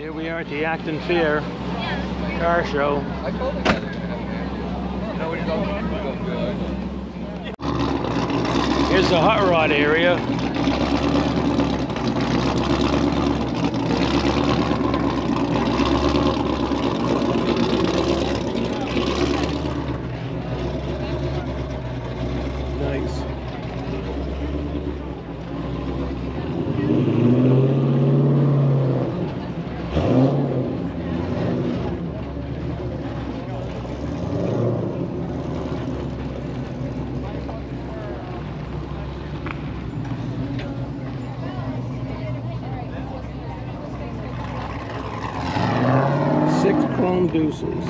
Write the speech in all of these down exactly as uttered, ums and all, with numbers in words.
Here we are at the Acton Fair car show. I told the guy they're gonna have it. You know what he's all good. Here's the hot rod area. Nice. Six chrome deuces.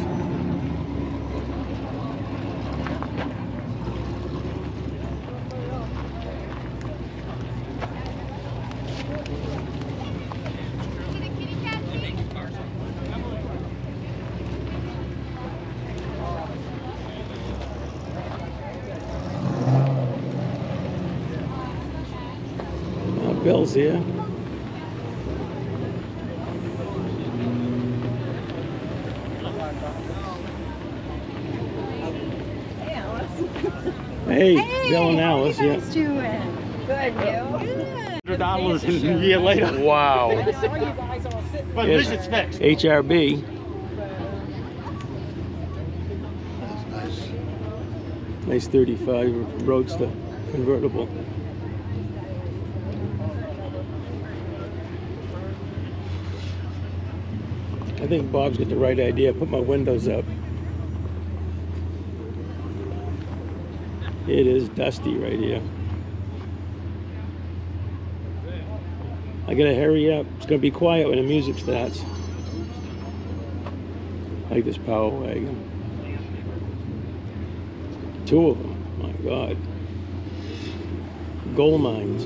Now Bill's here. Hey, hey, Bill and Alice, how you yeah. guys doing? Good, you? Hundred dollars a year later. Wow. I saw you guys all sitting. But this is fixed. H R B. Nice thirty-five Roadster convertible. I think Bob's got the right idea. Put my windows up. It is dusty right here. I gotta hurry up. It's gonna be quiet when the music starts. I like this Power Wagon. Two of them. My God. Gold mines.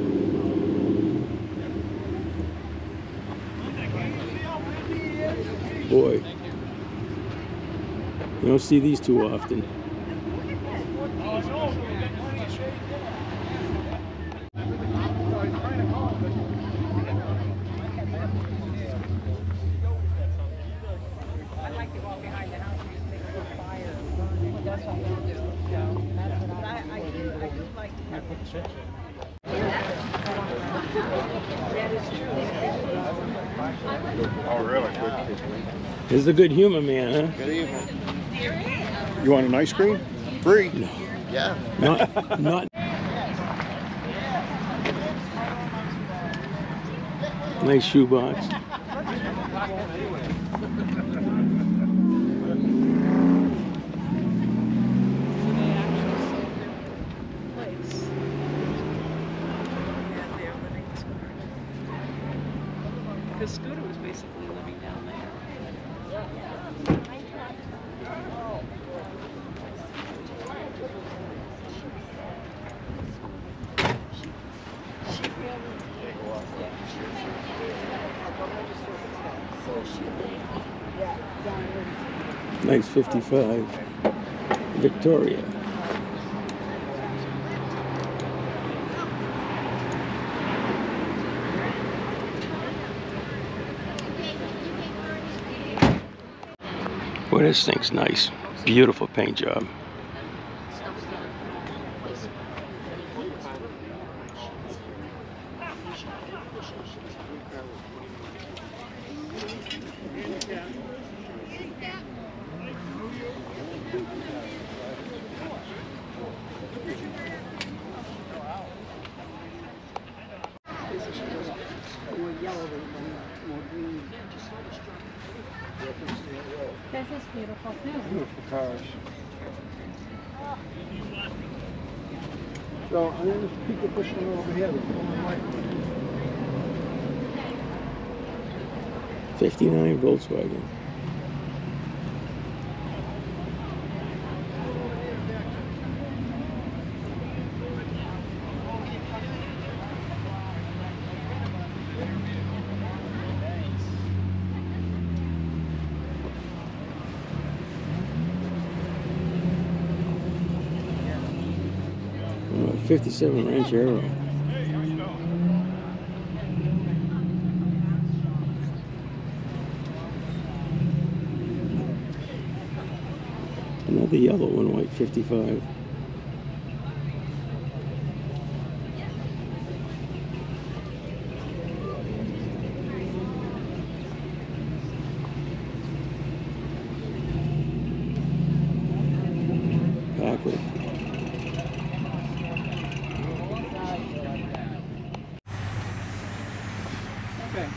Boy. You don't see these too often. Oh, really? Good. This is a good humor man, huh? Good evening. You want an ice cream? Free. No. Yeah. Not, not. Nice shoebox. Because Scooter was basically living down there. Nice fifty-five. Victoria. Boy, this thing's nice. Beautiful paint job. This is beautiful too. Beautiful cars. So I'm going to keep the push one over here. fifty-nine Volkswagen. fifty-seven Ranchero. Another yellow and white fifty-five. Backward. Okay.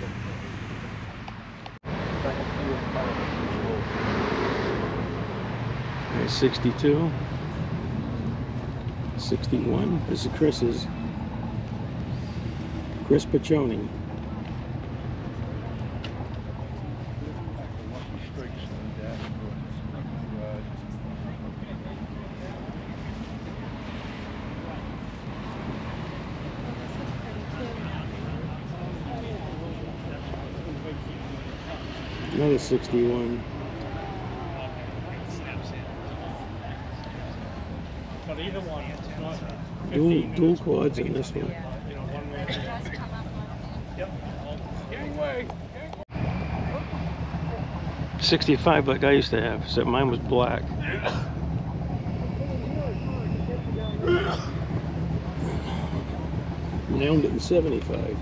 There's sixty-two. sixty-one. This is Chris's. Chris Piccioni. Another sixty-one. But either one, it's not Dual, dual quads in this one. you know, one way. Yep. sixty-five like I used to have, except mine was black. Nailed it in seventy-five.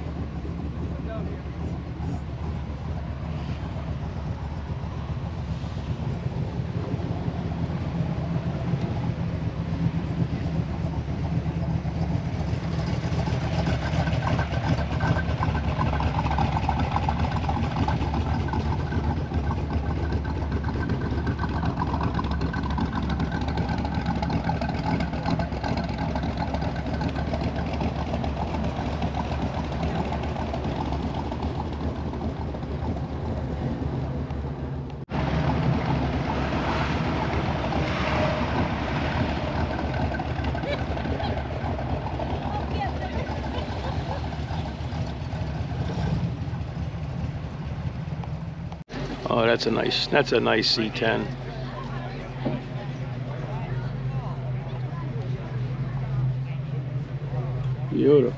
Oh, that's a nice, that's a nice C ten. Beautiful.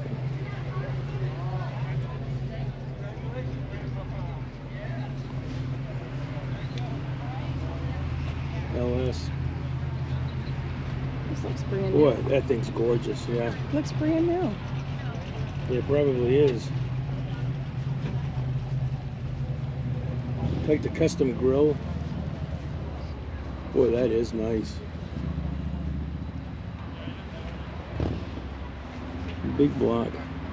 L S. This looks brand new. Boy, that thing's gorgeous, yeah. Looks brand new. It probably is. Take the custom grill. Boy, that is nice. Big block.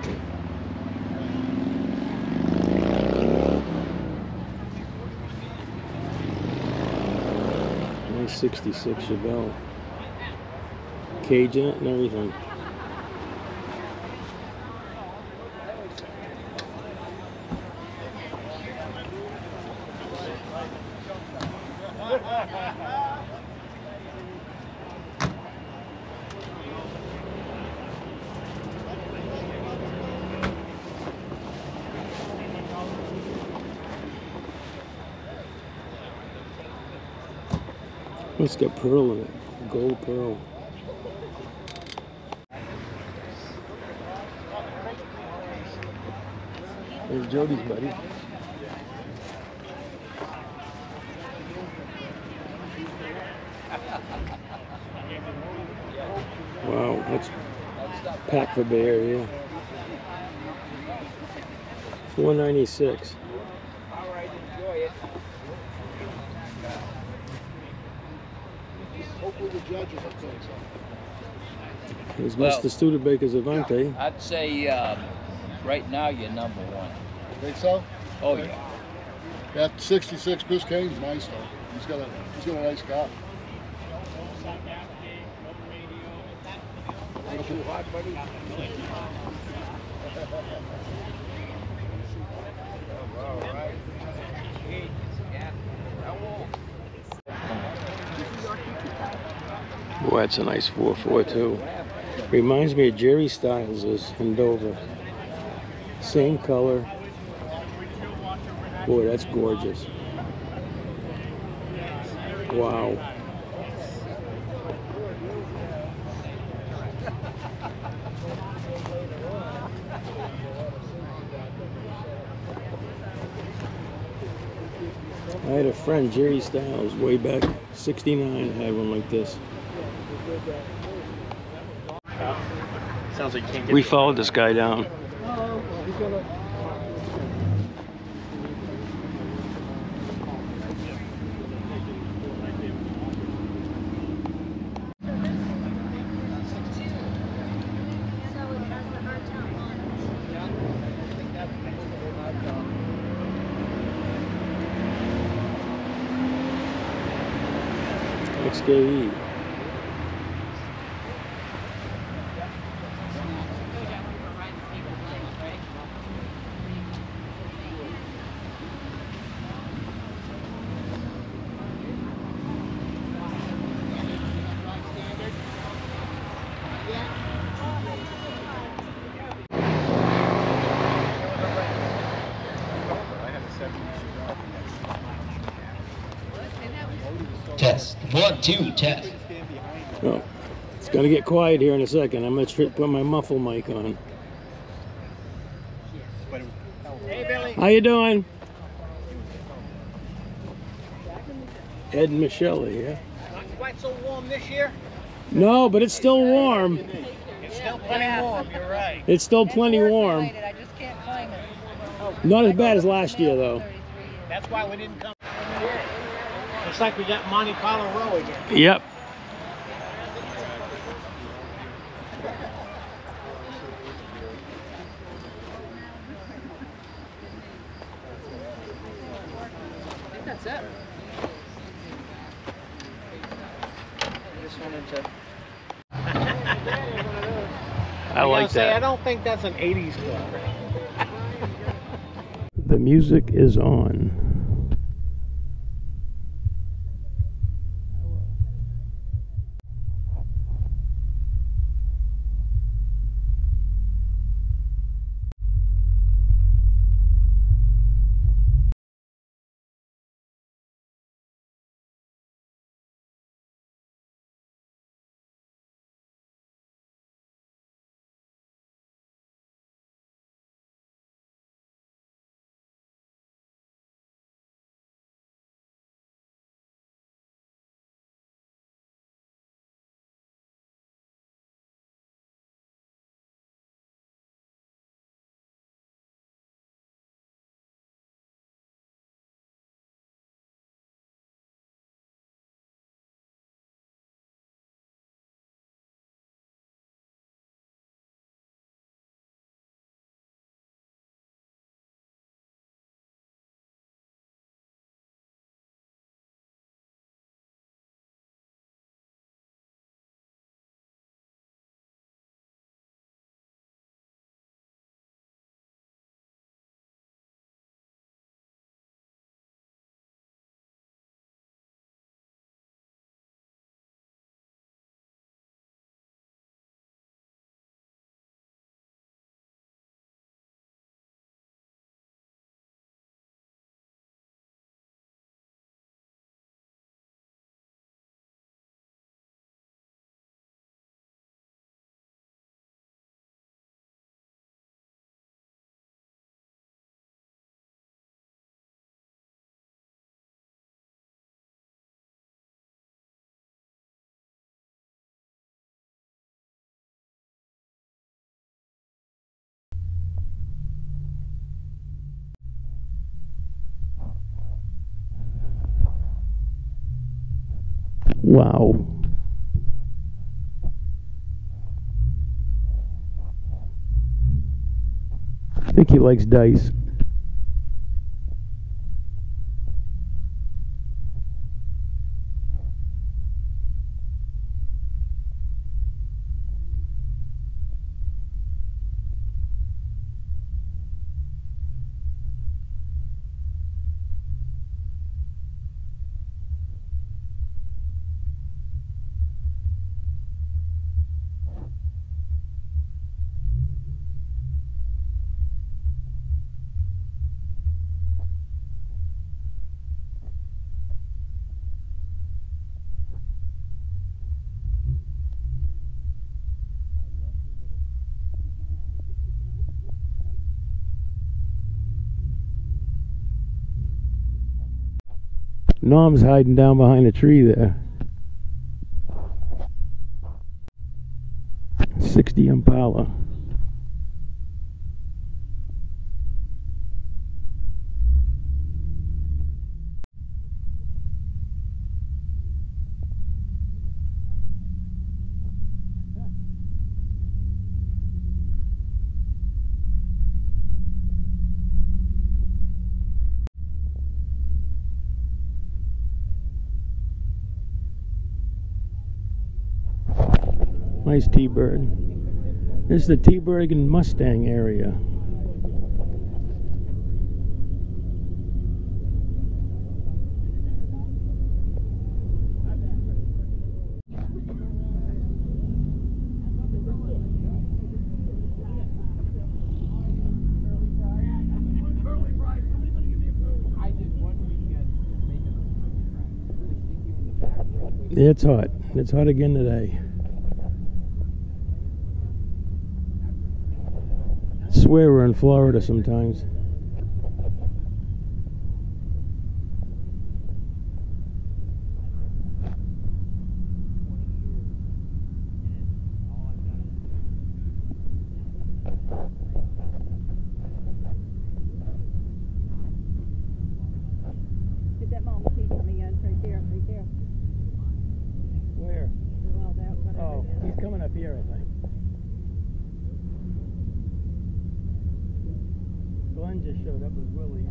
Nice sixty-six Chevelle. Cage in it and everything. It's got pearl in it, gold pearl. There's Jody's buddy. Wow, that's packed for Bay Area. four ninety-six. All right, enjoy it. Hopefully the judges will say so. Here's Well, Mister Studebaker's Avante. I'd say um, right now you're number one. Think so? Oh yeah. That sixty-six Biscayne's nice though. He's got a he's got a nice car. Not too hot, buddy. All right. Yeah. Boy, that's a nice four four too. Reminds me of Jerry Styles' in Dover. Same color. Boy, that's gorgeous. Wow. I had a friend, Jerry Styles, way back sixty-nine, had one like this. Sounds like you can't get We followed this guy down. X K E. Test. One, two, test. Oh, it's gonna get quiet here in a second. I'm gonna tr put my muffle mic on. Hey, Billy. How you doing? Ed and Michelle, yeah. Not quite so warm this year. No, but it's still warm. It's still plenty warm, you're right. It's still plenty warm. I just can't claim it. Not as bad as last year, though. That's why we didn't come. Looks like we got Monte Carlo Row again. Yep. I think that's it. I just wanted to. I like gotta say, I that. don't think that's an eighties club. The music is on. Wow. I think he likes dice. Norm's hiding down behind a tree there. sixty Impala. Nice T-bird. This is the T-bird and Mustang area. It's hot. It's hot again today. Swear we're in Florida sometimes. Get that mom seat coming in right there, right there. Where? Well, that, whatever Oh, it is. he's coming up here, I think. Glenn just showed up with Willie.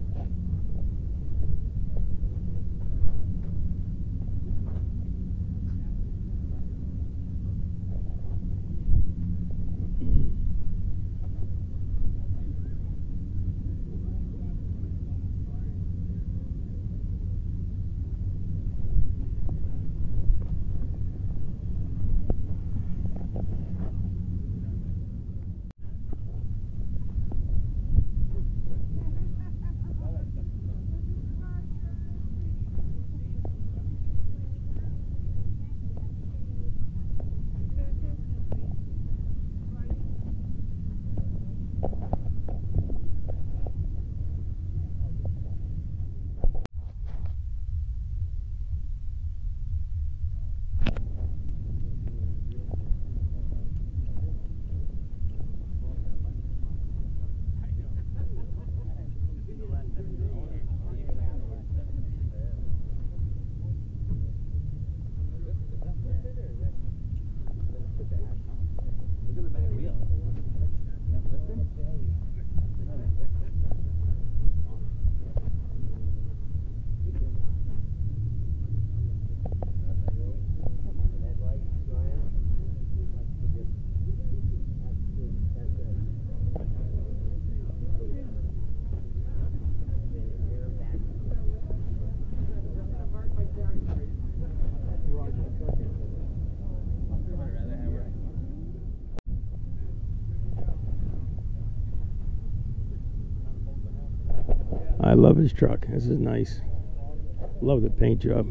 I love his truck. This is nice. Love the paint job.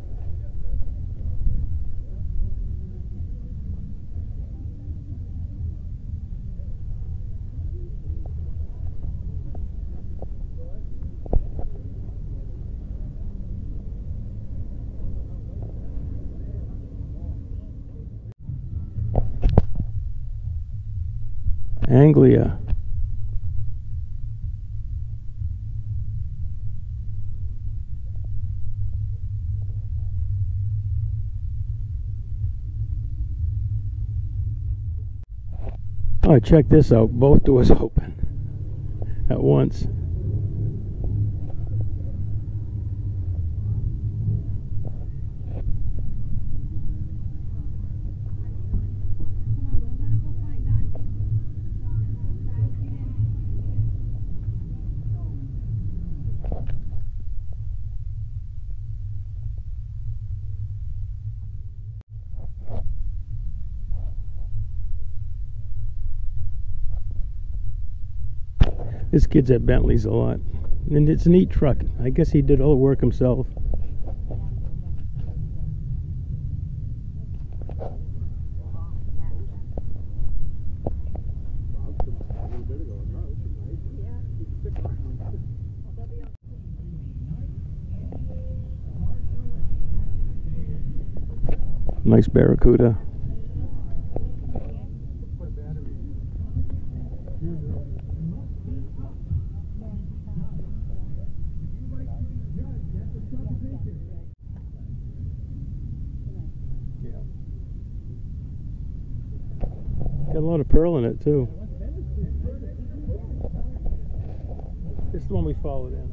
Anglia. Oh, check this out. Both doors open at once. This kid's at Bentley's a lot. And it's a neat truck. I guess he did all the work himself. Nice Barracuda. Got a lot of pearl in it too. This is the one we followed in.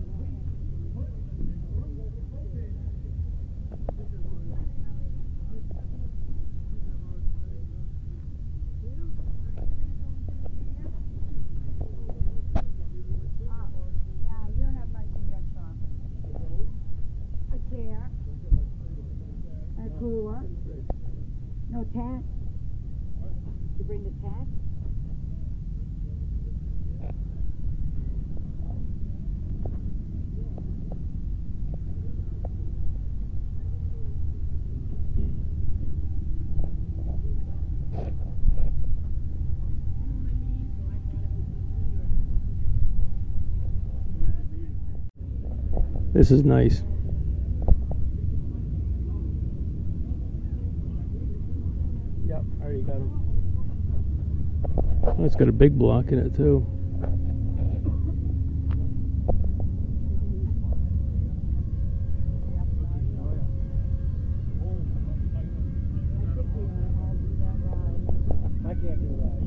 A chair. A cooler. No tat. Did you bring the tat? This is nice. Yep, I already got him. Oh, it's got a big block in it too. I can't do that.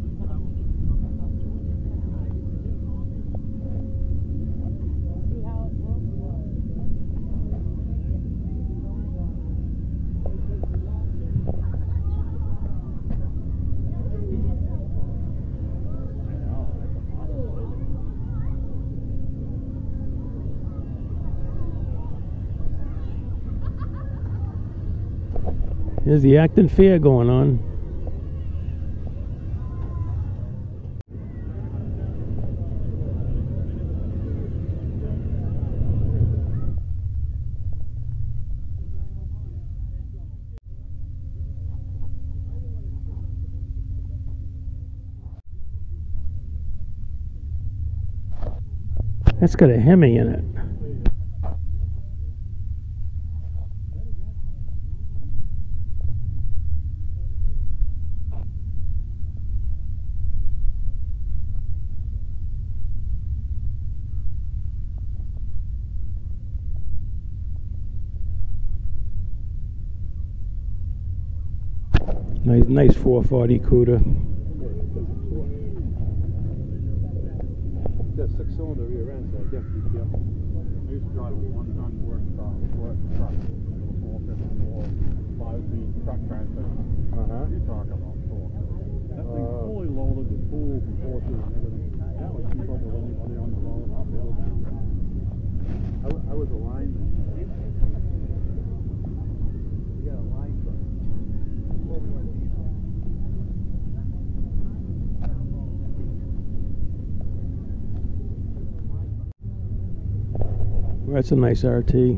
There's the Acton Fair going on. That's got a Hemi in it. Nice, nice four forty Cuda. Got six cylinder rear end, so I guess you get. I used to drive a one ton work truck, work truck, four fifty-four, five speed truck transmission. Uh huh. You talk about torque. That thing's fully loaded with tools and horses and everything. That would keep up with anybody on the road, uphill, down. I, w I was a lineman. You got a line truck. That's a nice R T.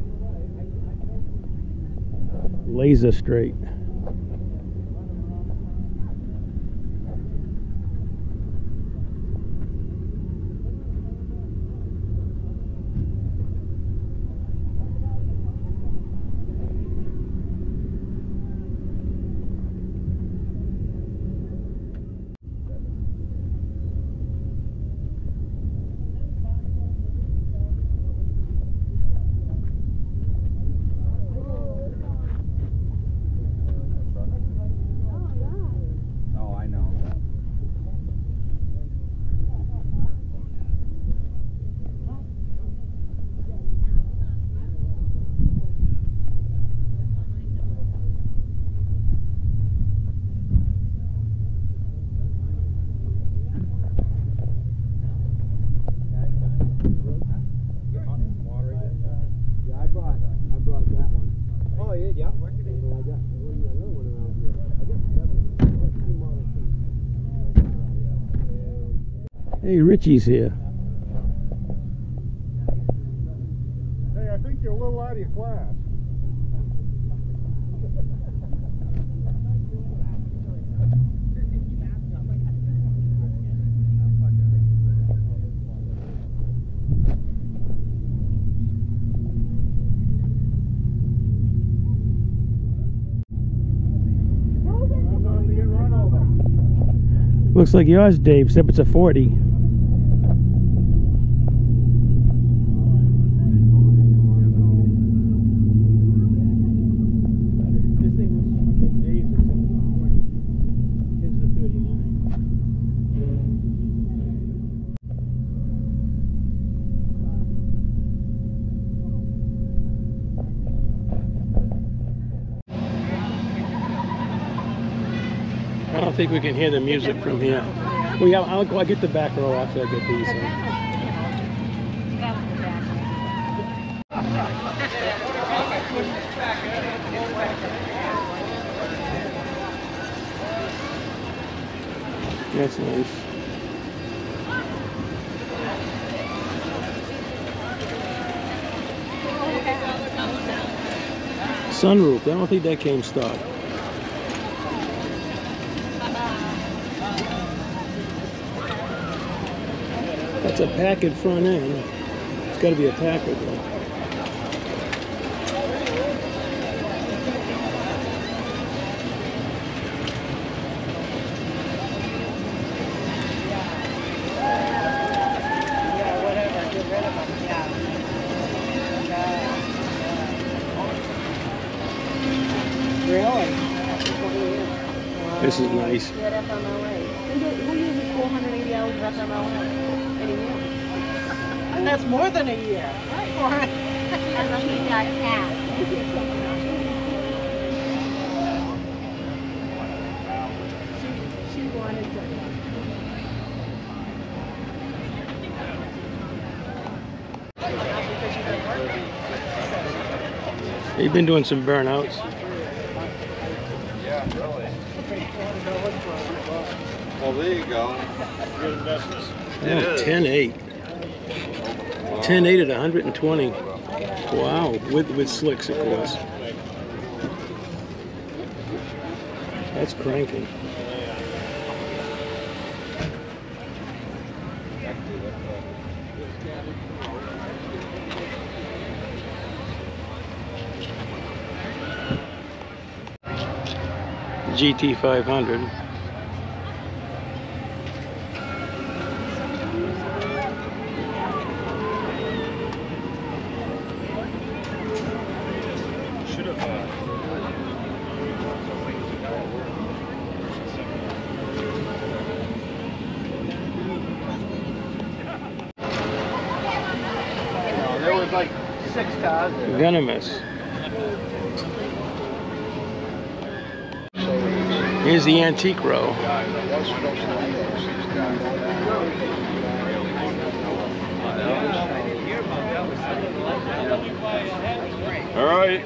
Laser straight. Hey, Richie's here. Hey, I think you're a little out of your class. Looks like yours, Dave, except it's a forty. This thing looks much like Dave's, except it's a forty. His is a thirty-nine. I don't think we can hear the music from here. Well, yeah, I'll go. I'll get the back row after I get these. In. That's nice. Sunroof. I don't think that came stock. That's a Packard front end. It's got to be a Packard though. Yeah, whatever. Get rid of them. Yeah. Really? This is nice. That F M L A. Who uses four hundred eighty hours of F M L A in a year? That's more than a year. For it. She wanted to. You've been doing some burnouts. Well, there you go. Good investments. Oh, ten eight. ten eight at one hundred twenty. Wow, with with slicks, of course. That's cranking. G T five hundred. Should have. Uh, There was like six cars there. Venomous. Here's the antique row. all right.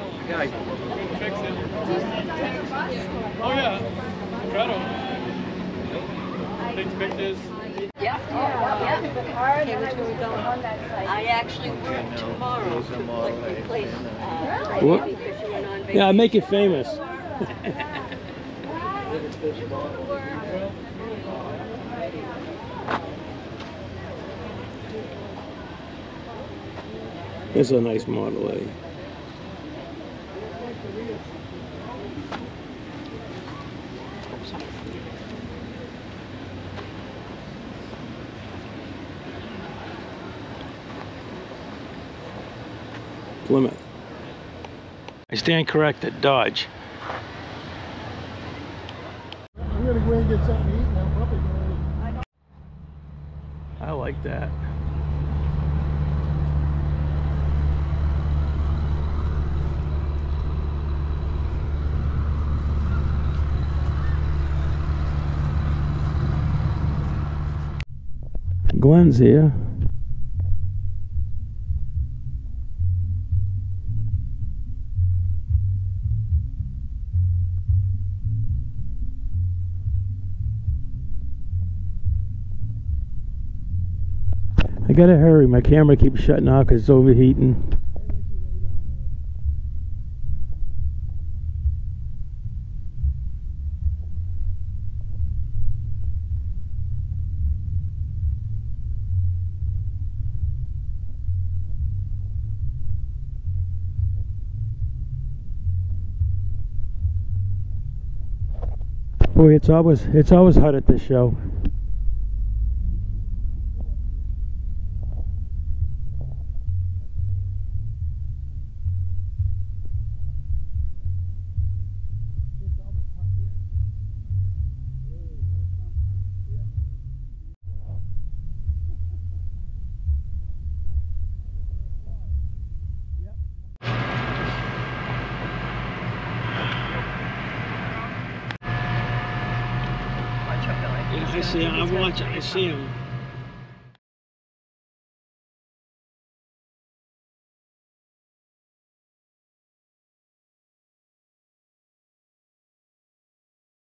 Oh yeah, Shadow. Takes pictures. Yeah, yeah, the card, and I was going on that site. I actually work tomorrow to like replace, uh, What? because you went on vacation. Yeah, make it famous. It's a nice Model A. Plymouth. I stand corrected, Dodge. I'm gonna go and get something to eat now. Probably gonna. I like that. Glenn's here. I gotta hurry, my camera keeps shutting off because it's overheating. Boy, it's always it's always hot at this show. Yeah, I see him. I watch it. I see him.